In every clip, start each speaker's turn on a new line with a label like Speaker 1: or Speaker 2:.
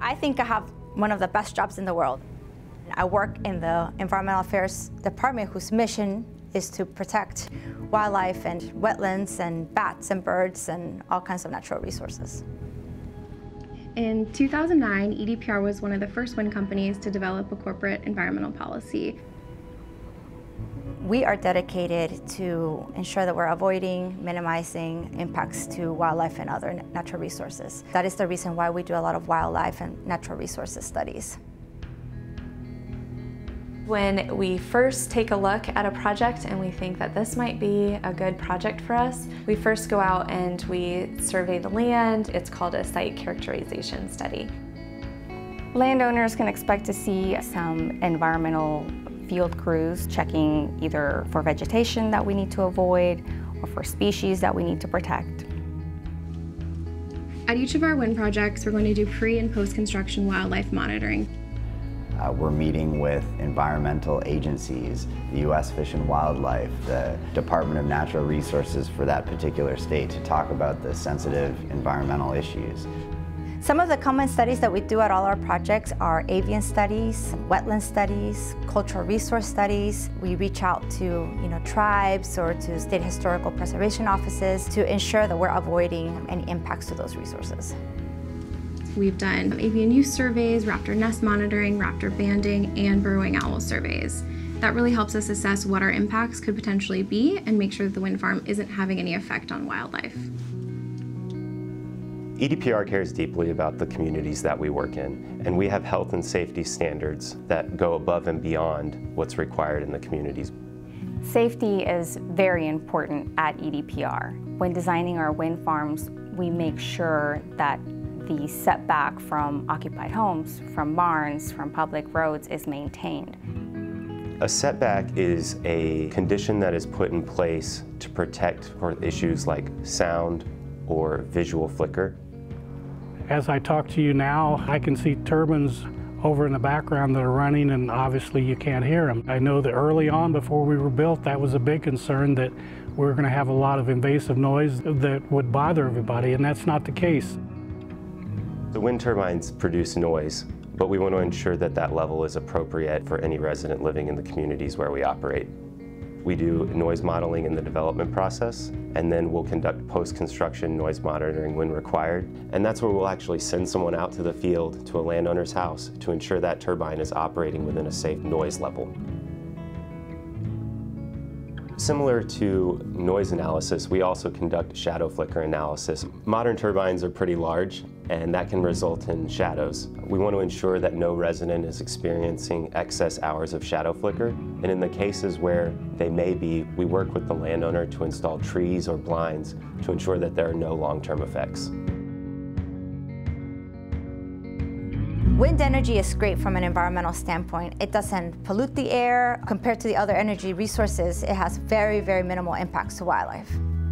Speaker 1: I think I have one of the best jobs in the world. I work in the Environmental Affairs Department, whose mission is to protect wildlife and wetlands and bats and birds and all kinds of natural resources.
Speaker 2: In 2009, EDPR was one of the first wind companies to develop a corporate environmental policy.
Speaker 1: We are dedicated to ensure that we're avoiding, minimizing impacts to wildlife and other natural resources. That is the reason why we do a lot of wildlife and natural resources studies.
Speaker 3: When we first take a look at a project and we think that this might be a good project for us, we first go out and we survey the land. It's called a site characterization study.
Speaker 4: Landowners can expect to see some environmental field crews checking either for vegetation that we need to avoid or for species that we need to protect.
Speaker 2: At each of our wind projects, we're going to do pre- and post-construction wildlife monitoring.
Speaker 5: We're meeting with environmental agencies, the U.S. Fish and Wildlife, the Department of Natural Resources for that particular state to talk about the sensitive environmental issues.
Speaker 1: Some of the common studies that we do at all our projects are avian studies, wetland studies, cultural resource studies. We reach out to tribes or to state historical preservation offices to ensure that we're avoiding any impacts to those resources.
Speaker 2: We've done avian use surveys, raptor nest monitoring, raptor banding, and burrowing owl surveys. That really helps us assess what our impacts could potentially be and make sure that the wind farm isn't having any effect on wildlife.
Speaker 6: EDPR cares deeply about the communities that we work in, and we have health and safety standards that go above and beyond what's required in the communities.
Speaker 4: Safety is very important at EDPR. When designing our wind farms, we make sure that the setback from occupied homes, from barns, from public roads is maintained.
Speaker 6: A setback is a condition that is put in place to protect for issues like sound or visual flicker.
Speaker 7: As I talk to you now, I can see turbines over in the background that are running, and obviously you can't hear them. I know that early on, before we were built, that was a big concern, that we were going to have a lot of invasive noise that would bother everybody, and that's not the case.
Speaker 6: The wind turbines produce noise, but we want to ensure that that level is appropriate for any resident living in the communities where we operate. We do noise modeling in the development process, and then we'll conduct post-construction noise monitoring when required. And that's where we'll actually send someone out to the field to a landowner's house to ensure that turbine is operating within a safe noise level. Similar to noise analysis, we also conduct shadow flicker analysis. Modern turbines are pretty large, and that can result in shadows. We want to ensure that no resident is experiencing excess hours of shadow flicker, and in the cases where they may be, we work with the landowner to install trees or blinds to ensure that there are no long-term effects.
Speaker 1: Wind energy is great from an environmental standpoint. It doesn't pollute the air. Compared to the other energy resources, it has very, very minimal impacts to wildlife.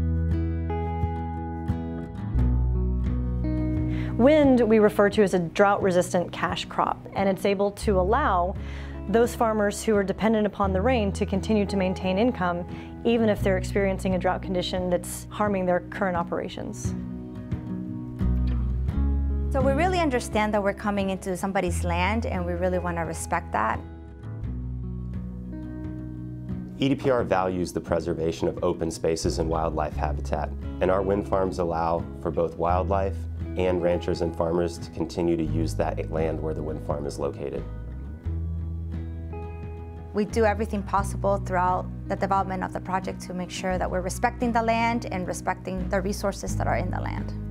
Speaker 8: Wind we refer to as a drought-resistant cash crop, and it's able to allow those farmers who are dependent upon the rain to continue to maintain income, even if they're experiencing a drought condition that's harming their current operations.
Speaker 1: So we really understand that we're coming into somebody's land, and we really want to respect that.
Speaker 6: EDPR values the preservation of open spaces and wildlife habitat, and our wind farms allow for both wildlife and ranchers and farmers to continue to use that land where the wind farm is located.
Speaker 1: We do everything possible throughout the development of the project to make sure that we're respecting the land and respecting the resources that are in the land.